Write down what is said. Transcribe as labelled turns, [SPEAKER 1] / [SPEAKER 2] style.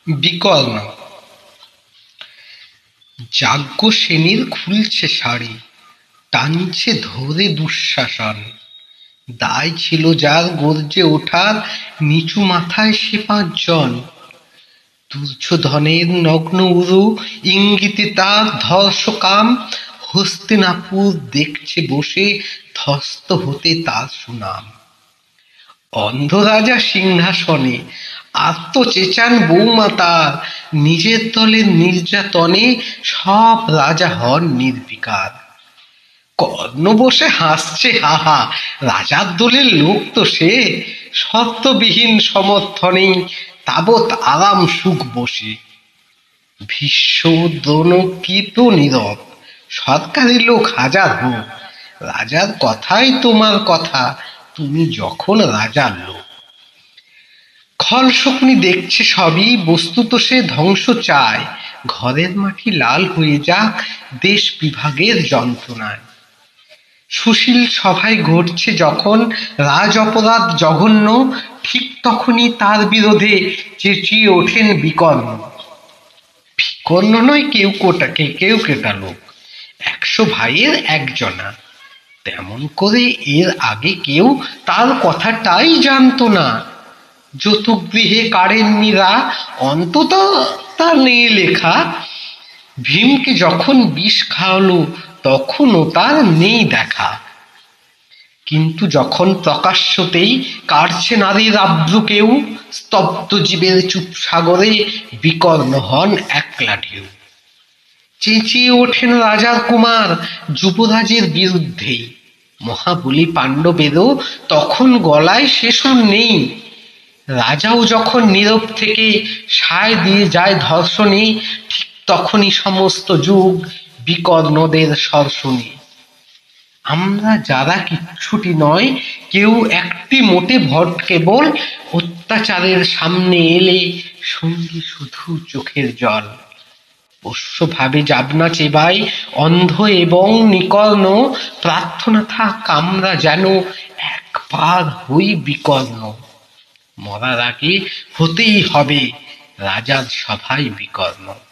[SPEAKER 1] বিকর্ণ। যাজ্ঞসেনীর খুলছে শাড়ি, টানছে ধরে দুঃশাসন। দায় ছিল যার গর্জে ওঠার, নিচু মাথায় সে ৫ জন। দুর্যোধনের নগ্ন উরু ইঙ্গিতে তার ধর্ষকাম, হস্তিনাপুর দেখছে বসে ধ্বস্ত হতে তার সুনাম। অন্ধ রাজা সিংহাসনে, আত্ম চেঁচান বৌমা তার, নিজের দলের নির্যাতনে সব রাজা হন নির্বিকার। কর্ণ বসে হাসছে হাহা, রাজার দলের লোক তো সে, শর্তবিহীন সমর্থনে তাবৎ আরাম সুখ বসে। ভীষ্ম দ্রোণ কৃত নীরব, সরকারি লোক হাজার হোক, রাজার কথাই তোমার কথা, তুমি যখন রাজার লোক। খল শকুনি দেখছে সবই, বস্তুত সে ধ্বংস চায়, ঘরের মাটি লাল হয়ে যাক দেশ বিভাগের যন্ত্রণায়। সুশীল সভায় ঘটছে যখন রাজ অপরাধ জঘন্য, ঠিক তখনই তার বিরোধে চেঁচিয়ে ওঠেন বিকর্ণ। বিকর্ণ নয় কেউ কেটা লোক, ১০০ ভাইয়ের একজনা। তেমন করে এর আগে কেউ তার কথাটাই জানত না। যতুগৃহে কাড়েননি রা, অন্তত তা নেই লেখা। ভীমকে যখন বিষ খাওয়ালো তখনও তার নেই দেখা। কিন্তু যখন প্রকাশ্যতেই কাটছে নারীর আব্রু কেউ, স্তব্ধ জীবের চুপ সাগরে বিকর্ণ হন একলা ঢেউ। চেঁচিয়ে ওঠেন রাজার কুমার যুবরাজের বিরুদ্ধেই, মহাবলী পাণ্ডবেরও তখন গলায় সে সুর নেই। রাজাও যখন নীরব থেকে সায় দিয়ে যায় ধর্ষণে, ঠিক তখনই সমস্ত যুগ বিকর্ণদের স্বর শুনে। আমরা যারা কিচ্ছুটি নয়, কেউ একটি মোটে ভট কেবল, অত্যাচারের সামনে এলে সঙ্গী শুধু চোখের জল। পোষ্য ভাবে যাবনা চেবাই অন্ধ এবং নিকর্ণ, প্রার্থনা থাক আমরা যেন একবার হই বিকর্ণ। মরার আগে হতেই হবে রাজার সভায় বিকর্ণ।